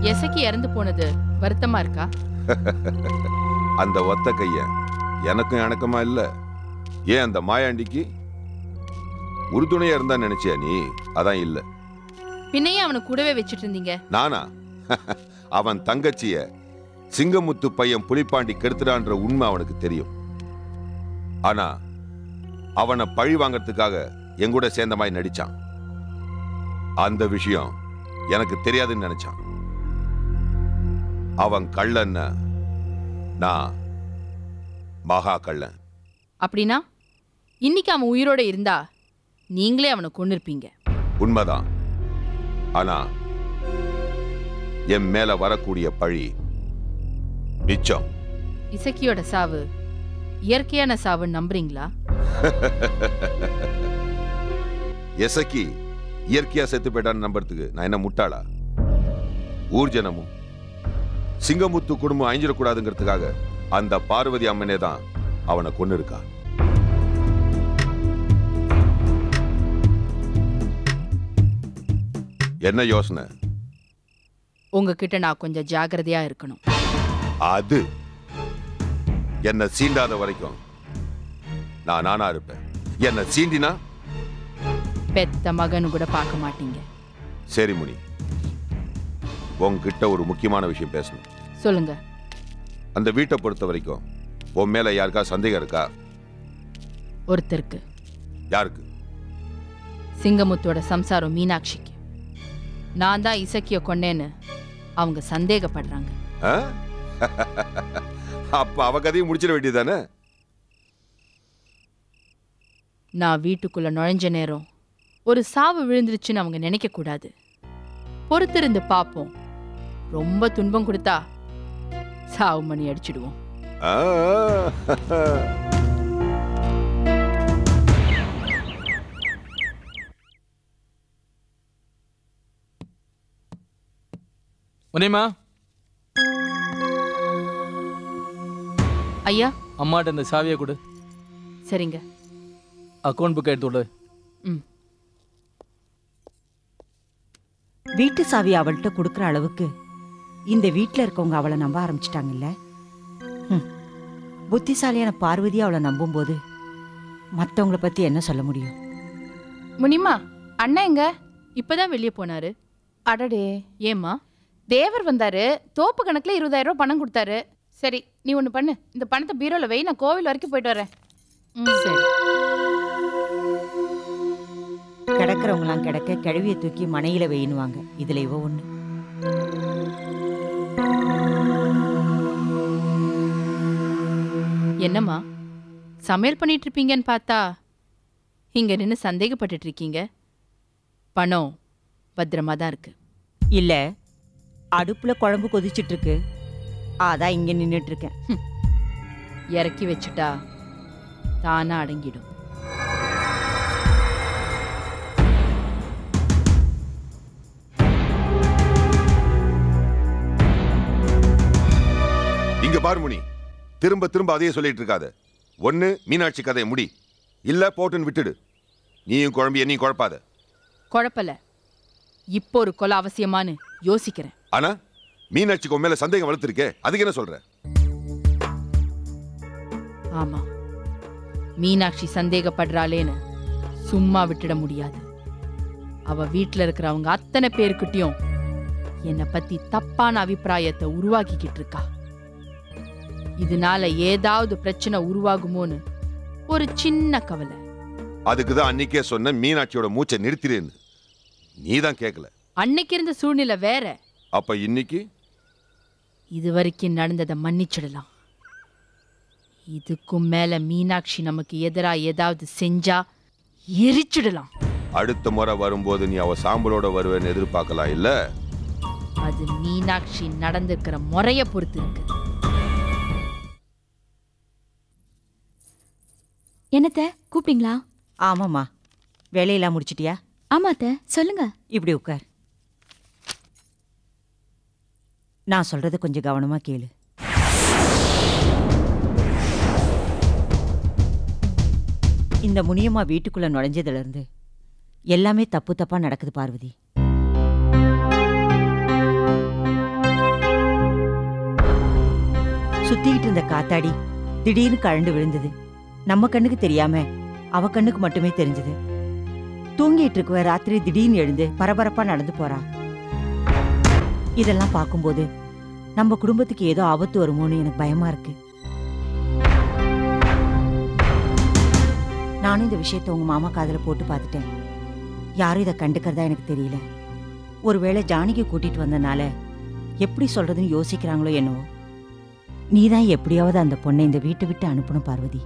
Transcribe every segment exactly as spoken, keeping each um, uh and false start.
எசக்கி இறந்து போனது வருத்தமா இருக்கா? அந்த ஒத்த கைய எனக்கும் எனக்குமா இல்ல. ஏன் அந்த மாயாண்டிக்கு உறுதுணையா இருந்தா நினைச்சியா நீ? அதான் இல்ல. பின்னையே அவனை கூடவே வச்சிட்டு இருந்தீங்க. நானா? அவன் தங்கச்சிய சிங்கமுத்து பையன் புலிப்பாண்டி கெடுத்துடான்ற உண்மை அவனுக்கு தெரியும். ஆனா அவனை பழி வாங்கறதுக்காக எங்கூட சேர்ந்த மாதிரி நடிச்சான். அந்த விஷயம் எனக்கு தெரியாதுன்னு நினைச்சான். அவன் கள்ளன், நான் மகா கள்ளன். அப்படின்னா இன்னைக்கு அவன் உயிரோட இருந்தா நீங்களே அவனை கொன்னிருப்பீங்க. உண்மைதான். ஆனா என் மேல வரக்கூடிய பழி மிச்சம். இசக்கியோட சாவு இயற்கையான சாவு நம்புறீங்களா? எசக்கி இயற்கையா செத்து போயிட்டான்னு நம்புறதுக்கு நான் என்ன முட்டாளா? ஊர் ஜனமும் சிங்கமுத்து குடும்பம் அழிஞ்சிடக்கூடாதுங்கிறதுக்காக அந்த பார்வதி அம்மனே தான் அவனை கொன்னு இருக்கா. என்ன யோசனை? உங்ககிட்ட நான் கொஞ்சம் ஜாக்கிரதையா இருக்கணும். அது என்ன சீண்டாத வரைக்கும் நான் நானா இருப்பேன். என்ன சீண்டினா பெத்த மகனு கூட பார்க்க மாட்டீங்க. சரி முனி, உங்ககிட்ட ஒரு முக்கியமான விஷயம் பேசணும். சொல்லுங்க. அந்த வீட்டை பொறுத்த வரைக்கும் உன் மேல யாருக்கா சந்தேகம் இருக்கா? ஒருத்தருக்கு. யாருக்கு? சிங்கமுத்தோட சம்சாரம் மீனாட்சிக்கு. நான் தான் இசக்கிய கொன்னேன்னு அவங்க சந்தேகப்படுறாங்க. அப்ப அவ கதையை முடிச்சிட வேண்டியதானே? நான் வீட்டுக்குள்ள நுழைஞ்ச நேரம் ஒரு சாவு விழுந்துருச்சுன்னு அவங்க நினைக்க கூடாது. பொறுத்திருந்து பாப்போம். ரொம்ப துன்பம் கொடுத்தா சாவு மணி அடிச்சிடுவோம். முனிமா, ஐயா அம்மாட்ட இந்த சாவியை கொடு. சரிங்க. அக்கௌண்ட் புக் எடுத்து விடு. ம். வீட்டு சாவி அவள்கிட்ட கொடுக்குற அளவுக்கு இந்த வீட்டில் இருக்கவங்க அவளை நம்ப ஆரம்பிச்சிட்டாங்கல்ல. புத்திசாலியான பார்வதி அவளை நம்பும்போது மற்றவங்களை பற்றி என்ன சொல்ல முடியும்? முனிமா, அண்ணன் எங்க? இப்பதான் வெளியே போனாரு. அடடே, ஏம்மா? தேவர் வந்தாரு. தோப்பு கணக்குல இருபதாயிரம் ரூபாய் பணம் கொடுத்தாரு. சரி, நீ ஒன்று பண்ணு. இந்த பணத்தை பீரோல வை, நான் கோவில் வரைக்கும் போயிட்டு வரேன். சரி. கிடக்கிறவங்களாம் கிடக்க கிழவியை தூக்கி மனையில வெயினுவாங்க. இதுல இவ ஒண்ணு. என்னம்மா சமையல் பண்ணிட்டு இருப்பீங்கன்னு பார்த்தா இங்க நின்று சந்தேகப்பட்டுட்டு இருக்கீங்க. பணம் பத்திரமா தான் இருக்கு. இல்ல, அடுப்புல குழம்பு கொதிச்சிட்டு இருக்கு. அதான் இங்க நின்றுட்டு இருக்கேன். இறக்கி வச்சுட்டா தானா அடங்கிடும். இங்க பாரு முனி, திரும்ப திரும்ப அதையே சொல்லிட்டு இருக்காத. ஒன்னு மீனாட்சி கதையை முடி, இல்ல போட்டுன்னு விட்டுடு. நீயும் குழம்பு என்னையும் குழப்பாத. குழப்பல, இப்போ ஒரு கொலை அவசியமானு யோசிக்கிறேன். ஆனா மீனாட்சிக்கு உன் மேல சந்தேகம் வளர்த்திருக்கே, அதுக்கு என்ன சொல்ற? ஆமா, மீனாட்சி சந்தேகப்படுறாளேன்னு சும்மா விட்டுட முடியாது. அவ வீட்டுல இருக்கிறவங்க அத்தனை பேருக்கிட்டையும் என்னை பத்தி தப்பான அபிப்பிராயத்தை உருவாக்கிக்கிட்டு இருக்கா. இதனால ஏதாவது பிரச்சனை உருவாகுமோன்னு ஒரு சின்ன கவலை. அதுக்குதான் அன்னைக்கே சொன்ன மீனாட்சியோட மூச்சை நிறுத்தினு. நீதான் கேட்கல. அன்னைக்கு இருந்த சூழ்நிலை வேற. அப்ப இன்னைக்கு இது வரைக்கும் நடந்ததை மன்னிச்சிடலாம். இதுக்கும் மேல மீனாட்சி நமக்கு எதிரா ஏதாவது செஞ்சா எரிச்சிடலாம். அடுத்த முறை வரும்போது நீ அவ சாம்பலோட வருவேன்னு எதிர்பார்க்கலாம். இல்ல, அது மீனாட்சி நடந்திருக்கிற முறைய பொறுத்து இருக்கு. என்னத்த கூப்பிட்டீங்களா? ஆமாம்மா, வேலையெல்லாம் முடிச்சிட்டியா? ஆமாத்த, சொல்லுங்க. இப்படி உட்கார். நான் சொல்றத கொஞ்சம் கவனமா கேளு. இந்த முனியம்மா வீட்டுக்குள்ள நுழைஞ்சதுல இருந்து எல்லாமே தப்பு தப்பா நடக்குது பார்வதி. சுத்திக்கிட்டு இருந்த காத்தாடி திடீர்னு கழண்டு விழுந்தது. நம்ம கண்ணுக்கு தெரியாம அவ கண்ணுக்கு மட்டுமே தெரிஞ்சது. தூங்கிட்டு இருக்குவ ராத்திரி திடீர்னு எழுந்து பரபரப்பா நடந்து போறா. இதெல்லாம் பார்க்கும்போது நம்ம குடும்பத்துக்கு ஏதோ ஆபத்து வருமோன்னு எனக்கு பயமா இருக்கு. நானும் இந்த விஷயத்த உங்க மாமா காதுல போட்டு பார்த்துட்டேன். யாரும் இதை கண்டுக்கிறதா எனக்கு தெரியல. ஒருவேளை ஜானகி கூட்டிட்டு வந்தனால எப்படி சொல்றதுன்னு யோசிக்கிறாங்களோ என்னவோ. நீதான் எப்படியாவது அந்த பொண்ணை இந்த வீட்டை விட்டு அனுப்பணும் பார்வதி.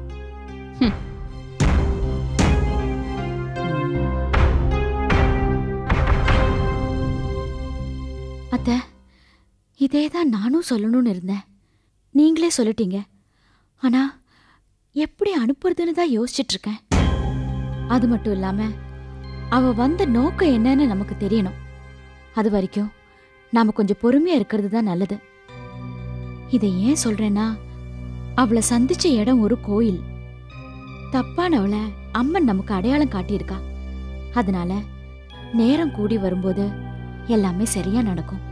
அத்தை, இதே தான் நானும் சொல்லணும்னு இருந்தேன். நீங்களே சொல்லிட்டீங்க. ஆனா எப்படி அனுப்புறதுன்னு தான் யோசிச்சுட்டு இருக்கேன். அது மட்டும் இல்லாம அவ வந்த நோக்கம் என்னன்னு நமக்கு தெரியணும். அது வரைக்கும் நாம கொஞ்சம் பொறுமையா இருக்கிறது தான் நல்லது. இதை ஏன் சொல்றேன்னா, அவளை சந்திச்ச இடம் ஒரு கோயில். தப்பானவளை அம்மன் நமக்கு அடையாளம் காட்டியிருக்கா. அதனால நேரம் கூடி வரும்போது எல்லாமே சரியா நடக்கும்.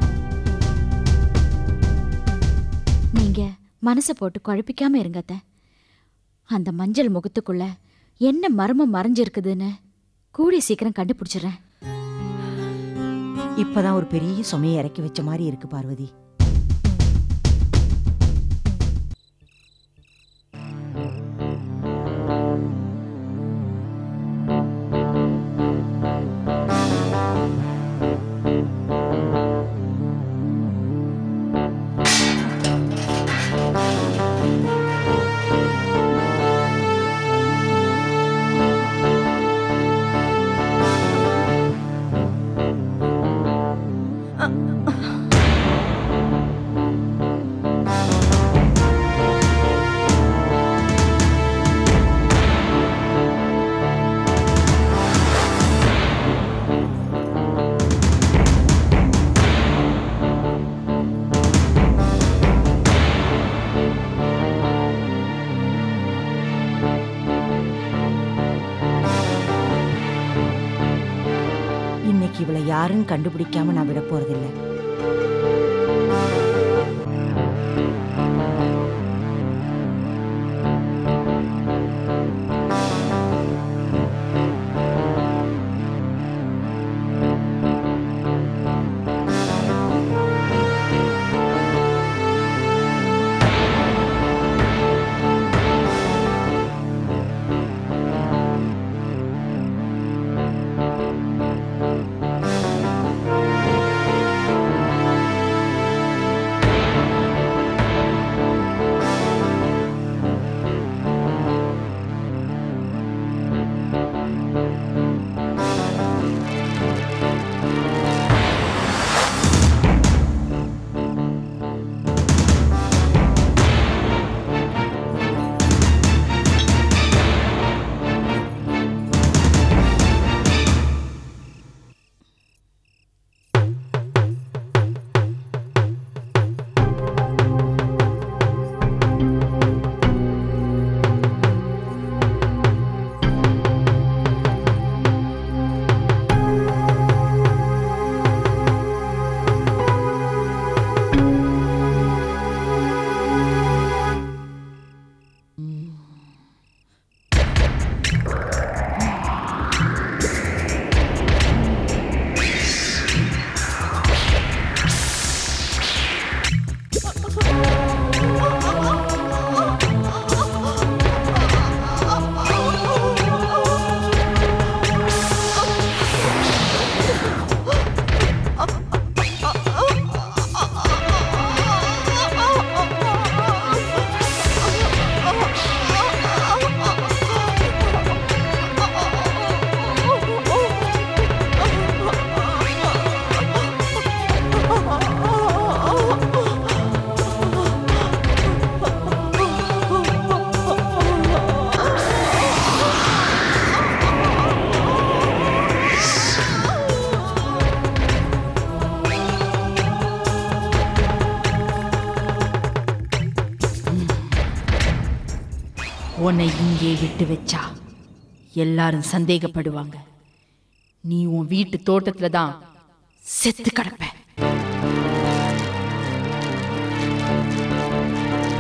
நீங்க மனசை போட்டு குழப்பிக்காம இருங்கத்த. அந்த மஞ்சள் முகத்துக்குள்ள என்ன மர்மம் மறைஞ்சிருக்குதுன்னு கூடி சீக்கிரம் கண்டுபிடிச்சிடுறேன். இப்பதான் ஒரு பெரிய சுமையை இறக்கி வச்ச மாதிரி இருக்கு பார்வதி. இவளை யாருன்னு கண்டுபிடிக்காம நான் விட போறதில்லை. உன்னை இங்கே விட்டு வச்சா எல்லாரும் சந்தேகப்படுவாங்க. நீ உன் வீட்டு தோட்டத்துல தான் செத்து கிடப்ப.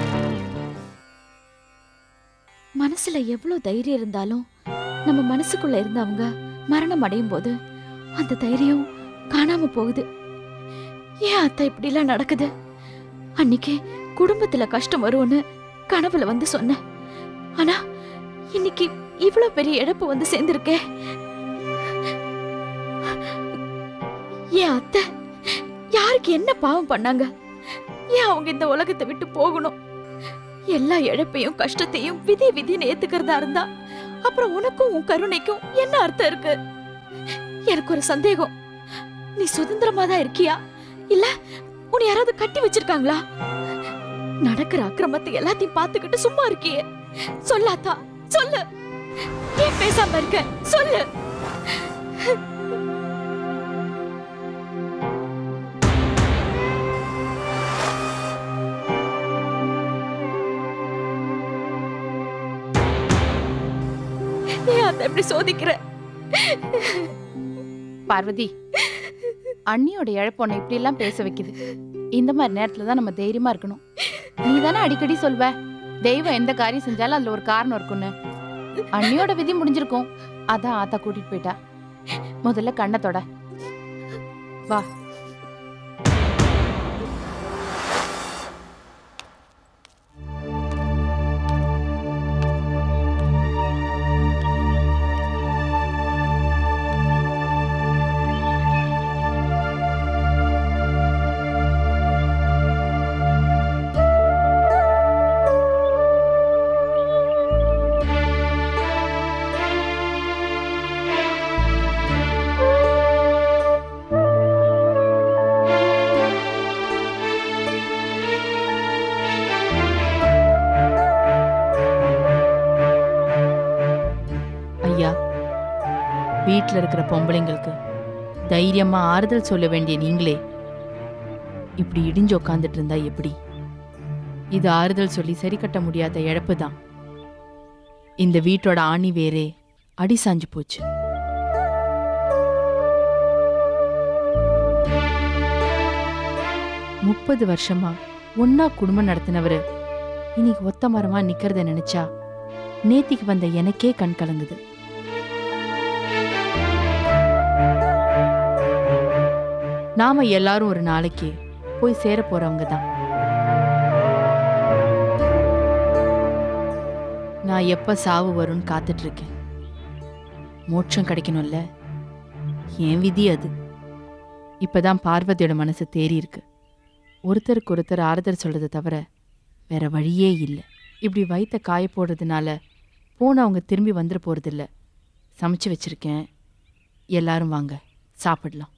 மனசுல எவ்வளவு தைரியம் இருந்தாலும் நம்ம மனசுக்குள்ள இருந்தவங்க மரணம் அடையும் போது அந்த தைரியம் காணாம போகுது. ஏன் அத்தை இப்படி எல்லாம் நடக்குது? அன்னைக்கு குடும்பத்துல கஷ்டம் வரும்னு கனவுல வந்து சொன்னேன். ஆனா இன்னைக்கு இவ்வளவு பெரிய இழப்பு வந்து சேர்ந்திருக்கே. ஏன் அத்தை யாருக்கு என்ன பாவம் பண்ணாங்க? ஏன் அவங்க இந்த உலகத்தை விட்டு போகணும்? எல்லா இழப்பையும் கஷ்டத்தையும் விதி விதின்னு ஏத்துக்கிறதா இருந்தா அப்புறம் உனக்கும் உன் கருணைக்கும் என்ன அர்த்தம் இருக்கு? எனக்கு ஒரு சந்தேகம். நீ சுதந்திரமா தான் இருக்கியா இல்ல உன்னை யாராவது கட்டி வச்சிருக்காங்களா? நடக்கிற அக்கிரமத்தை எல்லாத்தையும் பார்த்துக்கிட்டு சும்மா இருக்கியே. சொல்லாதா? சொல்லு. ஏன் பேசாம இருக்க? சொல்லு. எப்படி சோதிக்கிற? பார்வதி, அண்ணியோட இழப்பு உன்னை இப்படி எல்லாம் பேச வைக்குது. இந்த மாதிரி நேரத்துல தான் நம்ம தைரியமா இருக்கணும். நீ தானே அடிக்கடி சொல்வ தெய்வம் எந்த காரியம் செஞ்சாலும் அதுல ஒரு காரணம் இருக்குன்னு. அண்ணியோட விதி முடிஞ்சிருக்கும், அதான் ஆத்தா கூட்டிட்டு போயிட்டா. முதல்ல கண்ணத்தோட வா. வீட்டில் இருக்கிற பொம்பளைங்களுக்கு தைரியமா ஆறுதல் சொல்ல வேண்டிய நீங்களே இப்படி இடிஞ்சு உட்காந்துட்டு இருந்தா எப்படி? இது ஆறுதல் சொல்லி சரி கட்ட முடியாத இழப்பு தான். இந்த வீட்டோட ஆணி வேறே அடி சாஞ்சு போச்சு. முப்பது வருஷமா ஒன்னா குடும்பம் நடத்தினவரு இன்னைக்கு ஒத்த மரமா நிக்கிறத நினைச்சா நேத்திக்கு வந்த எனக்கே கண் கலங்குது. நாம எல்லாரும் ஒரு நாளைக்கு போய் சேர போறவங்க தான். நான் எப்ப சாவு வரும்னு காத்துட்டு இருக்கேன். மோட்சம் கிடைக்கணும்ல, என் விதி அது. இப்பதான் பார்வதியோட மனசு தேறி இருக்கு. ஒருத்தருக்கு ஒருத்தர் ஆறுதல் சொல்றதை தவிர வேற வழியே இல்லை. இப்படி வயிற்ற காய போடுறதுனால போனவங்க திரும்பி வந்துட போறதில்ல. சமைச்சு வச்சிருக்கேன், எல்லாரும் வாங்க சாப்பிடலாம்.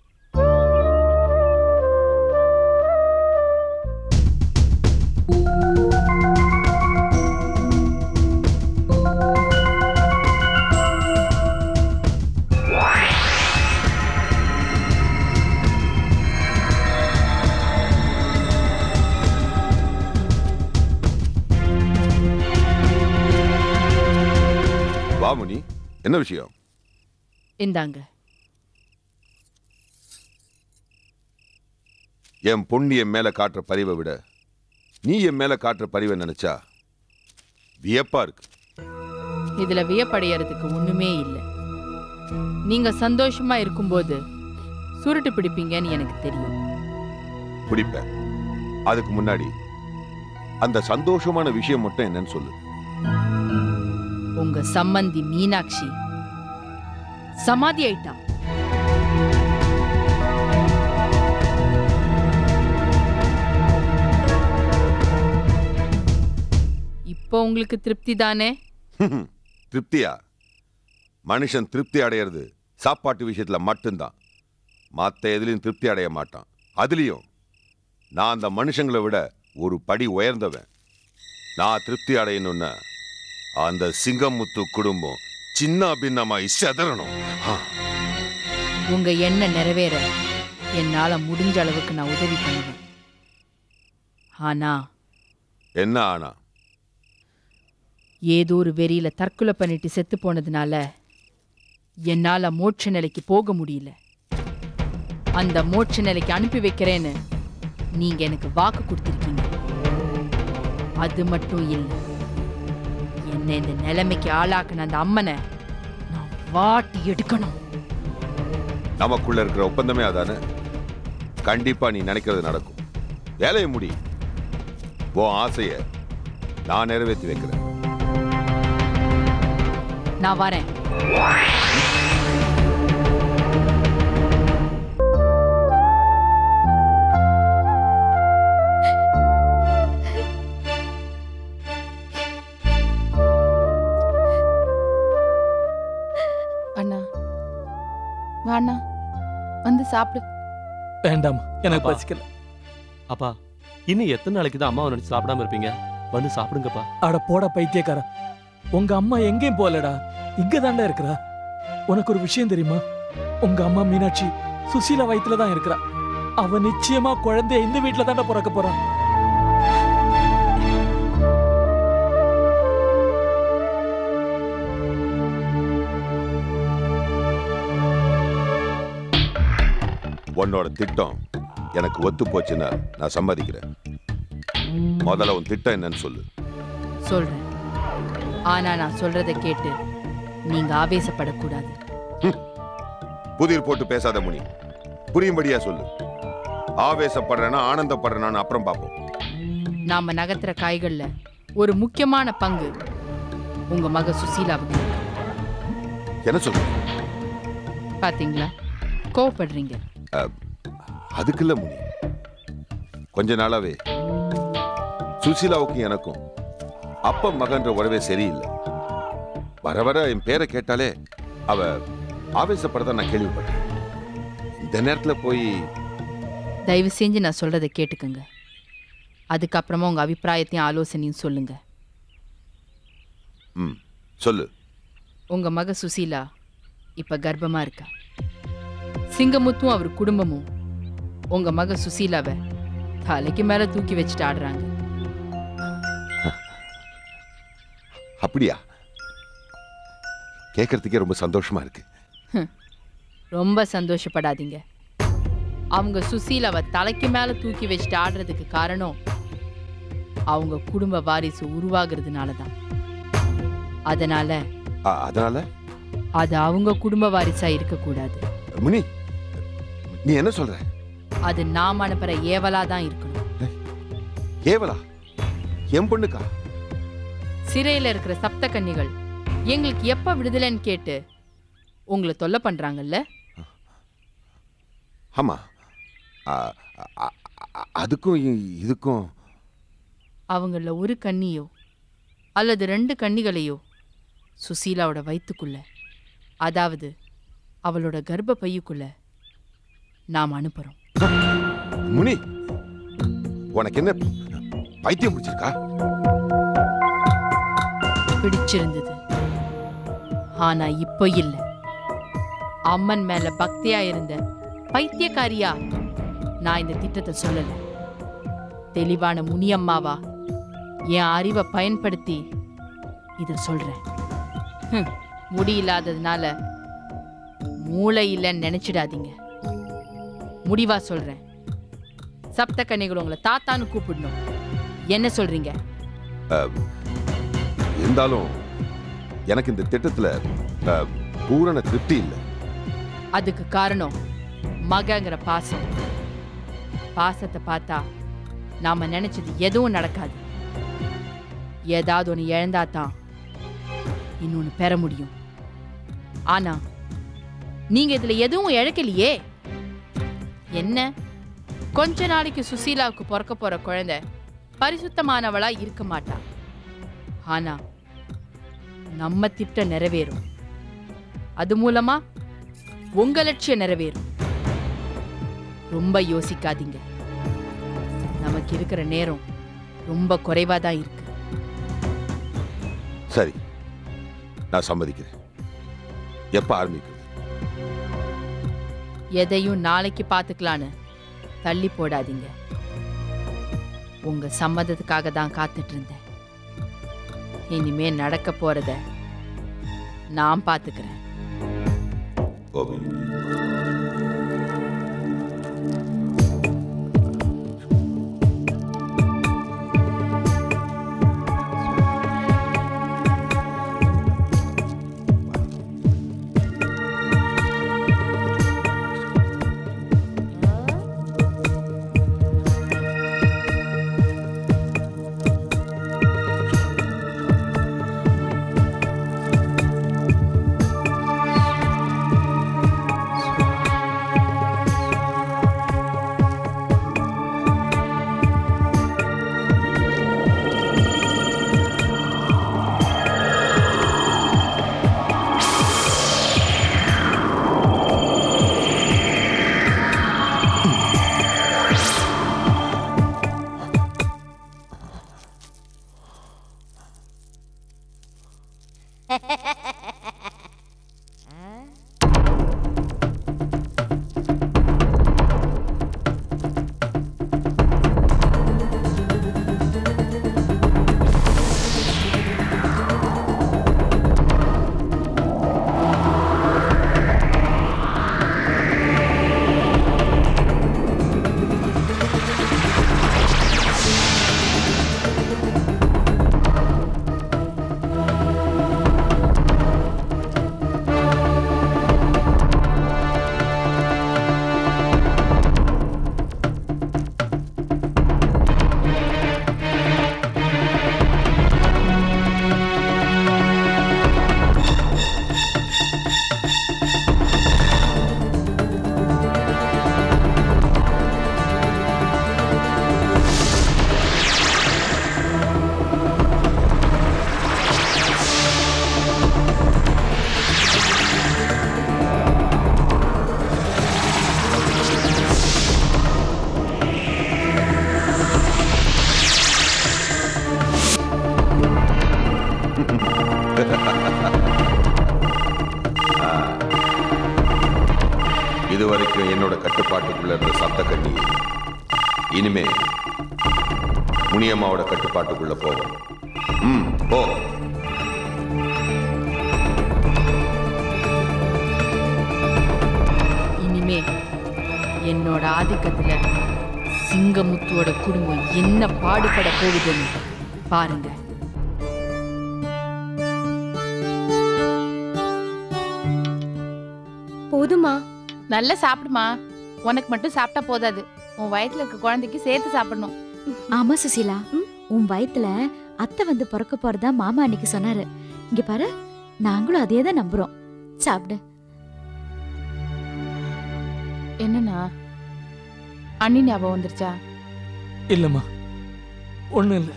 வாமுனி, என்ன விஷயம்? இந்தாங்க. என் பொண்ணு என் மேல காட்டுற பரிவை விட நீ என் மேல காட்டுற பரிவை நினைச்சா வியப்பா இருக்கு. இதுல வியப்படையறதுக்கு ஒண்ணுமே இல்லை. நீங்க சந்தோஷமா இருக்கும்போது சுருட்டு பிடிப்பீங்கன்னு எனக்கு தெரியும். பிடிப்பேன். அதுக்கு முன்னாடி அந்த சந்தோஷமான விஷயம் மட்டும் என்னன்னு சொல்லு. உங்க சம்மந்தி மீனாட்சி சமாதி ஆயிட்டா. இப்போ உங்களுக்கு திருப்தி தானே? திருப்தியா? மனுஷன் திருப்தி அடையிறது சாப்பாட்டு விஷயத்துல மட்டும்தான். மற்ற எதுலையும் திருப்தி அடைய மாட்டான். அதுலயும் நான் அந்த மனுஷங்களை விட ஒரு படி உயர்ந்தவன். நான் திருப்தி அடையணும்னா அந்த சிங்கமுத்து குடும்பம் சின்ன பின்னமாய் செதறணும். உங்க எண்ணம் நிறைவேற என்னால முடிஞ்ச அளவுக்கு நான் உதவி பண்ணுவேன். ஆனா என்ன ஆனா? ஏதோ ஒரு வெறியில தற்கொலை பண்ணிட்டு செத்து போனதுனால என்னால மோட்ச நிலைக்கு போக முடியல. அந்த மோட்ச நிலைக்கு அனுப்பி வைக்கிறேன்னு நீங்க எனக்கு வாக்கு கொடுத்திருக்கீங்க. அது மட்டும் இல்லை, என்னை இந்த நிலைமைக்கு ஆளாக்குன அந்த அம்மனை நான் வாட்டி எடுக்கணும். நமக்குள்ள இருக்கிற ஒப்பந்தமே அதானே. கண்டிப்பா நீ நினைக்கிறது நடக்கும். வேலையை முடி. உன் ஆசைய நான் நிறைவேற்றி வைக்கிறேன். நான் வரேன். அண்ணா வா அண்ணா, வந்து சாப்பிடு. வேண்டாம், எனக்கு அப்பா. பசிக்கல. அப்பா, இன்னும் எத்தனை நாளைக்கு தான் அம்மாவை நினைச்சு சாப்பிடாம இருப்பீங்க? வந்து சாப்பிடுங்கப்பா. அட போடா பைத்தியக்கார, உங்க அம்மா எங்கேயும் போலடா, இங்க தாண்டா இருக்கிறா. உனக்கு ஒரு விஷயம் தெரியுமா? உங்க அம்மா மீனாட்சி சுசீலா வயித்துல தான் இருக்கிறா. அவ நிச்சயமா குழந்தைய இந்த வீட்டுல தாண்டா பிறக்க போறான். உன்னோட திட்டம் எனக்கு ஒத்து போச்சுன்னா நான் சம்மதிக்கிறேன். முதல்ல உன் திட்டம் என்னன்னு சொல்லு. சொல்றேன். ஆனா நான் சொல்றதை கேட்டு நீங்க ஆவேசப்படக்கூடாது. புதிர் போட்டு பேசாத முனி. புரியும்படியா சொல்லு. ஆவேசப்படுறேனா ஆனந்தப்படுறேனான்னு அப்புறம் பார்ப்போம். நாம நகர்த்துற காய்கள்ல ஒரு முக்கியமான பங்கு உங்க மக சுசீலாவுக்கு இருக்கு. என்ன சொல்லு? பாத்தீங்களா, கோவப்படுறீங்க. அதுக்குள்ள முனி, கொஞ்ச நாளாவே சுசீலாவுக்கும் எனக்கும் அப்ப மகன்ற உறவே சரியில்லை. வர வர என் பேரை கேட்டாலே அவ ஆவேசப்படுறத நான் கேள்விப்பட்டேன். இந்த நேரத்துல போய் தயவு செஞ்சு நான் சொல்றதை கேட்டுக்கங்க. அதுக்கப்புறமா உங்க அபிப்பிராயத்தையும் ஆலோசனையும் சொல்லுங்க. ம் சொல்லு. உங்க மக சுசீலா இப்ப கர்ப்பமா இருக்கா. சிங்கமுத்தும் அவர் குடும்பமும் உங்க மக சுசீலாவை தலைக்கு மேல தூக்கி வச்சுட்டு ஆடுறாங்க. அப்படியா? கேட்கறதுக்கே ரொம்ப சந்தோஷமா இருக்கு. ரொம்ப சந்தோஷப்படாதீங்க. அவங்க சுசீலாவை தலைக்கு மேல தூக்கி வச்சுட்டு ஆடுறதுக்கு காரணம் அவங்க குடும்ப வாரிசு உருவாகிறதுனால தான். அதனால அ- அதனால அது அவங்க குடும்ப வாரிசா இருக்கக்கூடாது. முனி, நீ என்ன சொல்ற? அது நாம் அனுப்புற ஏவலா தான் இருக்கணும். ஏவலா? என் பொண்ணுக்கா? சிறையில இருக்கிற சப்த கன்னிகள் எங்களுக்கு எப்ப விடுதலைன்னு கேட்டு உங்களை தொல்லை பண்றாங்கல்ல. ஆமா. அ- அ- அ- அதுக்கும் இ- இதுக்கும் அவங்கள ஒரு கன்னியோ அல்லது ரெண்டு கன்னிகளையோ சுசீலாவோட வயித்துக்குள்ள, அதாவது அவளோட கர்ப்ப பையுக்குள்ள நாம் அனுப்புறோம். முனி, உனக்கு என்ன பைத்தியம் பிடிச்சிருக்கா? பிடிச்சிருந்தது. ஆனா இப்போ இல்ல. அம்மன் மேல பக்தியா இருந்த பைத்தியக்காரியா நான் இந்த திட்டத்தை சொல்லல. தெளிவான முனியம்மாவா என் அறிவை பயன்படுத்தி இத சொல்றேன். ஹம், முடி இல்லாததுனால மூளை இல்லைன்னு நினைச்சிடாதீங்க. முடிவா சொல்றேன். சப்த கன்னிகள் உங்களை தாத்தான்னு கூப்பிடணும். என்ன சொல்றீங்க? இருந்தாலும் எனக்கு இந்த திட்டத்துல அ, பூரண திருப்தி இல்லை. அதுக்கு காரணம் மகங்கிற பாசம். பாசத்தை பார்த்தா நாம நினைச்சது எதுவும் நடக்காது. ஏதாவது ஒன்று இழந்தாதான் இன்னொன்னு பெற முடியும். ஆனா நீங்க இதுல எதுவும் இழக்கலையே. என்ன, கொஞ்ச நாளைக்கு சுசீலாவுக்கு பிறக்க போற குழந்தை பரிசுத்தமானவளா இருக்க மாட்டா. ஆனா நம்ம திட்டம் நிறைவேறும். அது மூலமா உங்க லட்சியம் நிறைவேறும். ரொம்ப யோசிக்காதீங்க. நமக்கு இருக்கிற நேரம் ரொம்ப குறைவா தான் இருக்கு. சரி, நான் சம்மதிக்கிறேன். எப்ப ஆரம்பிக்கிறது? எதையும் நாளைக்கு பார்த்துக்கலான்னு தள்ளி போடாதீங்க. உங்க சம்மதத்துக்காக தான் காத்துட்டு இருந்தேன். இனிமே நடக்க போறத நான் பார்த்துக்கிறேன். கோபி, இது வரைக்கும் என்னோட கட்டுப்பாட்டுக்குள்ள இருந்த சப்த கண்ணி இனிமே முனியம்மாவோட கட்டுப்பாட்டுக்குள்ள போகும். ம் போ. இனிமே என்னோட ஆதிக்கத்துல சிங்கமுத்துவோட குடும்பம் என்ன பாடுபட போகுதுன்னு பாருங்க. போதுமா? நல்லா சாப்பிடுமா. உனக்கு மட்டும் சாப்பிட்டா போதாது, உன் வயித்துல இருக்க குழந்தைக்கு சேர்த்து சாப்பிடணும். ஆமா சுசீலா, உன் வயித்துல அத்தை வந்து பிறக்க போறதா மாமா அன்னைக்கு சொன்னாரு. இங்க பாரு, நாங்களும் அதே தான் நம்புறோம். சாப்பிடு. என்னன்னா அண்ணி ஞாபகம் வந்துருச்சா? இல்லம்மா, ஒண்ணும் இல்லை.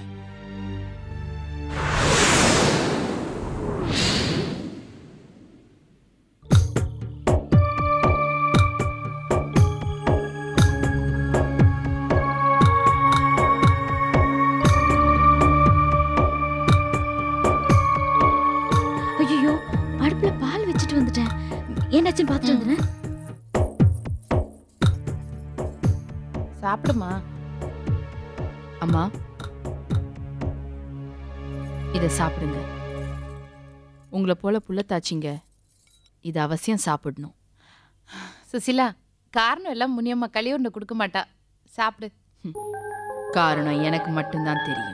ஐயோ, அடுப்புல பால் வச்சுட்டு வந்துட்டேன். என்னாச்சுன்னு பார்த்துட்டு வந்துடுறேன். சாப்பிடுமா. அம்மா, இதை சாப்பிடுங்க. உங்களை போல புள்ளத்தாச்சிங்க இது அவசியம் சாப்பிடணும். சுசிலா, காரணம் எல்லாம் முனியம்மா களியுருண்டை கொடுக்க மாட்டா. சாப்பிடு. காரணம் எனக்கு மட்டும்தான் தெரியும்.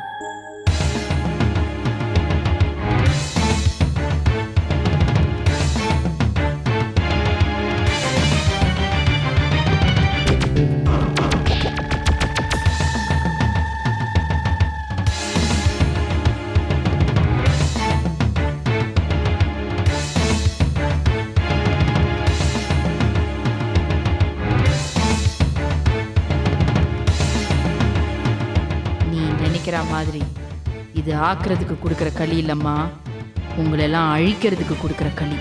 மாதிரி இது ஆக்குறதுக்கு கொடுக்கிற களி இல்லம்மா, உங்களை எல்லாம் அழிக்கிறதுக்கு கொடுக்கிற களி.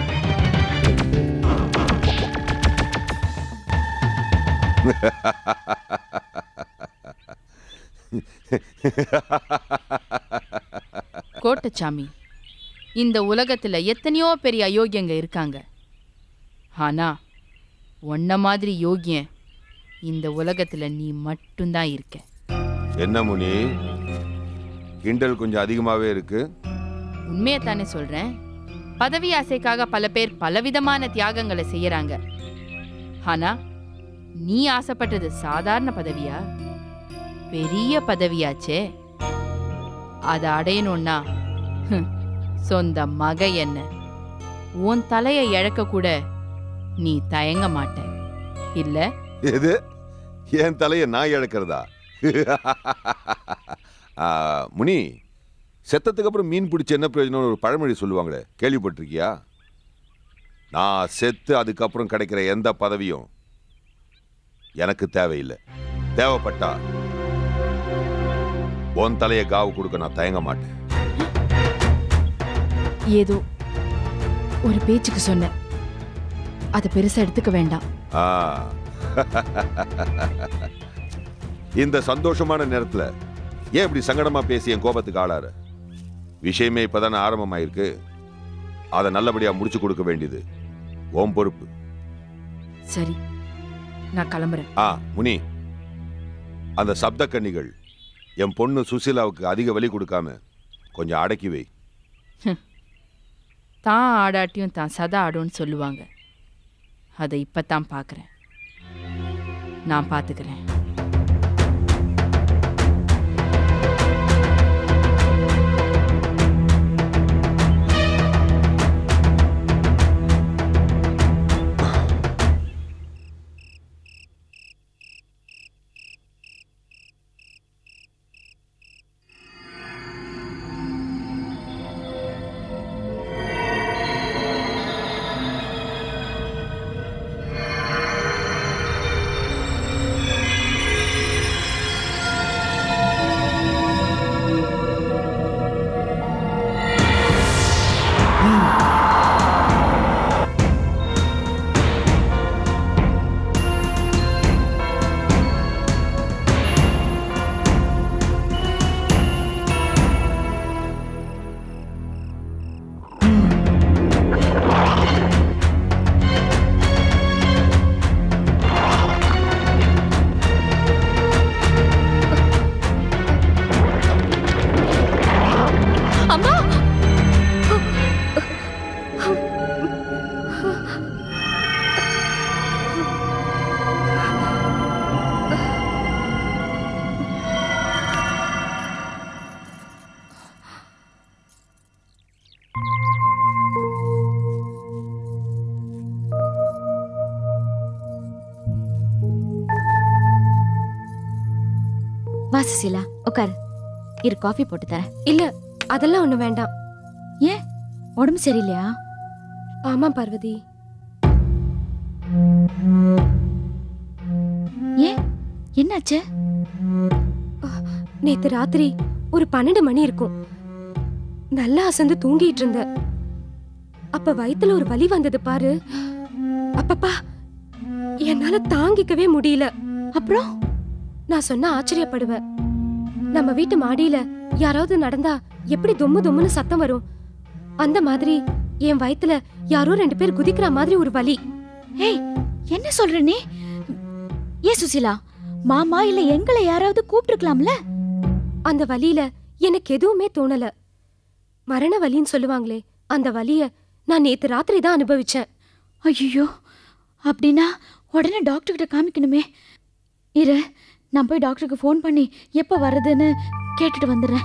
கோட்டச்சாமி, இந்த உலகத்துல எத்தனையோ பெரிய அயோக்கியங்க இருக்காங்க. ஆனா உன்ன மாதிரி யோகியன் இந்த உலகத்துல நீ மட்டும்தான் இருக்க. என்ன முனி, கிண்டல் கொஞ்சம் அதிகமாவே இருக்கு. உண்மையை தானே சொல்றேன். பதவி ஆசைக்காக பல பேர் பலவிதமான தியாகங்களை செய்யறாங்க. ஆனா நீ ஆசைப்பட்டது சாதாரண பதவியா? பெரிய பதவியாச்சே. அதை அடையணும்னா சொந்த மக என்ன உன் தலையை இழக்க கூட நீ தயங்க மாட்ட இல்ல? எது, என் தலையை நான் இழக்கிறதா? முனி, செத்ததுக்கு அப்புறம் மீன் பிடிச்ச என்ன பிரயோஜனம் ஒரு பழமொழி சொல்லுவாங்களே, கேள்விப்பட்டிருக்கியா? நான் செத்து அதுக்கப்புறம் கிடைக்கிற எந்த பதவியும் எனக்கு தேவையில்லை. தேவைப்பட்டா உன் தலையை காவு கொடுக்க நான் தயங்க மாட்டேன். ஏதோ ஒரு பேச்சுக்கு சொன்ன, அதை பெருசா எடுத்துக்க வேண்டாம். இந்த சந்தோஷமான நேரத்துல ஏன் இப்படி சங்கடமா பேசி என் கோபத்துக்கு ஆளாரு? விஷயமே இப்பதானே ஆரம்பமாயிருக்கு. அதை நல்லபடியா முடிச்சு கொடுக்க வேண்டியது உன் பொறுப்பு. சரி, நான் கிளம்புறேன். ஆ முனி, அந்த சப்த கன்னிகள் என் பொண்ணு சுசீலாவுக்கு அதிக வலி கொடுக்காம கொஞ்சம் அடக்கி வை. தான் ஆடாட்டியும் தான் சதா ஆடும்னு சொல்லுவாங்க. அதை இப்பதான் பார்க்குறேன். நான் பார்த்துக்கிறேன். வா சுசீலா உட்காரு. இரு காஃபி போட்டு தரேன். இல்ல அதெல்லாம் ஒண்ணு வேண்டாம். ஏன் உடம்பு சரியில்லையா? ஆமா பார்வதி. ஏன் என்னாச்சு? நேத்து ராத்திரி ஒரு பன்னெண்டு மணி இருக்கும். நல்லா அசந்து தூங்கிட்டு இருந்த. அப்ப வயித்துல ஒரு வலி வந்தது பாரு. அப்பப்பா என்னால தாங்கிக்கவே முடியல. அப்புறம் நான் சொன்ன ஆச்சரியப்படுவேன். நம்ம வீட்டு மாடியில யாராவது நடந்தா எப்படி தொம்மு தொம்முன்னு சத்தம் வரும், அந்த மாதிரி என் வயித்துல யாரோ ரெண்டு பேர் குதிக்கிற மாதிரி ஒரு வலி. ஏய் என்ன சொல்ற நீ? ஏ சுசீலா, மாமா இல்ல எங்களை யாராவது கூப்பிட்டுருக்கலாம்ல? அந்த வலியில எனக்கு எதுவுமே தோணல. மரண வலின்னு சொல்லுவாங்களே, அந்த வலிய நான் நேத்து ராத்திரி தான் அனுபவிச்சேன். ஐயோ, அப்படின்னா உடனே டாக்டர் கிட்ட காமிக்கணுமே. இரு, நான் போய் டாக்டருக்கு ஃபோன் பண்ணி எப்போ வர்றதுன்னு கேட்டுட்டு வந்துடுறேன்.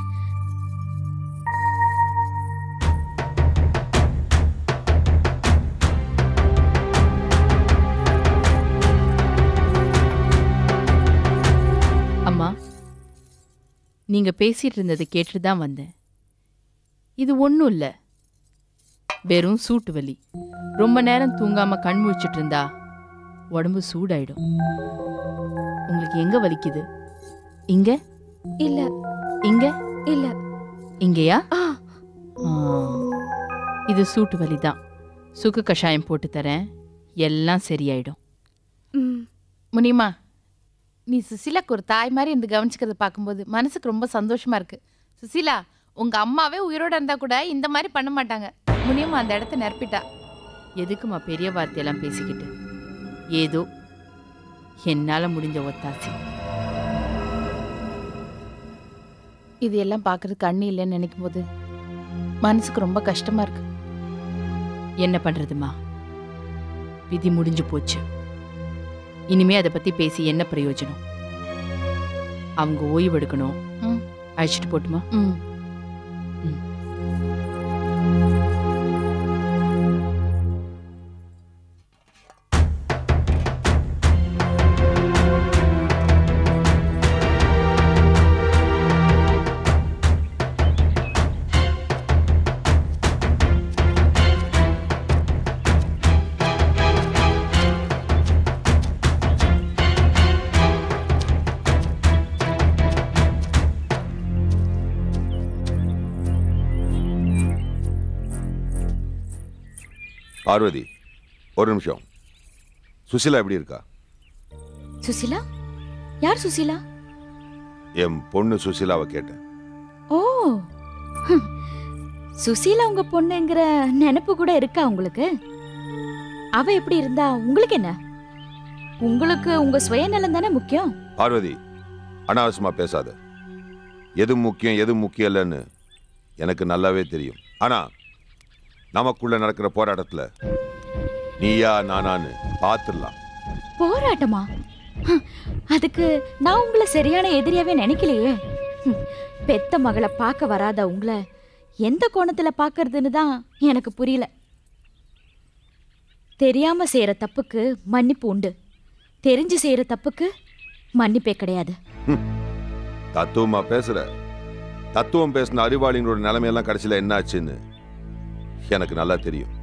அம்மா, நீங்க பேசிட்டு இருந்ததை கேட்டுட்டு தான் வந்தேன். இது ஒன்றும் இல்லை, வெறும் சூட்டு வலி. ரொம்ப நேரம் தூங்காம கண் முழிச்சிட்டு இருந்தா உடம்பு சூடாயிடும். உங்களுக்கு எங்க வலிக்குது? இங்க இல்ல. இங்க இல்ல. இங்கயா? ஆ. ஆ, இது சூட்டு வலி தான். சுக்கு கஷாயம் போட்டு தரேன், எல்லாம் சரியாயிடும். ம். முனியம்மா, நீ சுசீலாக்கு ஒரு தாய் மாதிரி இருந்து கவனிச்சுக்கிறத பார்க்கும்போது மனசுக்கு ரொம்ப சந்தோஷமா இருக்கு. சுசீலா, உங்க அம்மாவே உயிரோட இருந்தா கூட இந்த மாதிரி பண்ண மாட்டாங்க. முனியம்மா அந்த இடத்த நிரப்பிட்டா. எதுக்குமா பெரிய வார்த்தையெல்லாம் பேசிக்கிட்டு? ஏதோ என்னால முடிஞ்ச ஒத்தாசி. இது எல்லாம் பார்க்கறதுக்கு கண்ணு இல்லைன்னு நினைக்கும் போது மனசுக்கு ரொம்ப கஷ்டமா இருக்கு. என்ன பண்றதுமா, விதி முடிஞ்சு போச்சு. இனிமே அதை பத்தி பேசி என்ன பிரயோஜனம்? அவங்க ஓய்வு எடுக்கணும். அழைச்சிட்டு போட்டுமா? ம். பார்வதி, ஒரு நிமிஷம். சுசீலா எப்படி இருக்கா? சுசீலா? யார் சுசீலா? என் பொண்ணு சுசீலாவை கேட்டேன். ஓ, ஹம். சுசீலா உங்க பொண்ணுங்கிற நினைப்பு கூட இருக்கா உங்களுக்கு? அவ எப்படி இருந்தா உங்களுக்கு என்ன? உங்களுக்கு உங்க சுயநலம் தானே முக்கியம். பார்வதி, அனாவசியமா பேசாத. எது முக்கியம் எது முக்கியம் இல்லைன்னு எனக்கு நல்லாவே தெரியும். ஆனா நமக்குள்ள நடக்கிற போராட்டத்துல நீயா நானான்னு பாத்துடலாம். போராட்டமா? ஹம். அதுக்கு நான் உங்களை சரியான எதிரியாவே நினைக்கலையே. ஹம். பெத்த மகளை பார்க்க வராத உங்களை எந்த கோணத்துல பார்க்கறதுன்னு தான் எனக்கு புரியல. தெரியாம செய்யற தப்புக்கு மன்னிப்பு உண்டு, தெரிஞ்சு செய்யற தப்புக்கு மன்னிப்பே கிடையாது. தத்துவமா பேசுற. தத்துவம் பேசின அறிவாளிகளோட நிலைமையெல்லாம் கடைசியில என்ன ஆச்சுன்னு எனக்கு நல்லா தெரியும்.